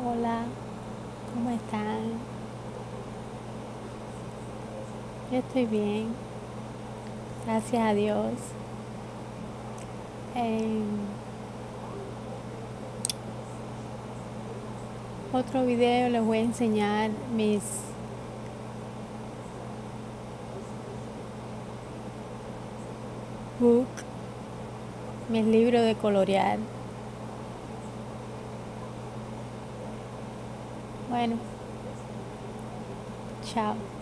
Hola, ¿cómo están? Yo estoy bien, gracias a Dios. En otro video les voy a enseñar book, mis libros de colorear. Bueno, chao.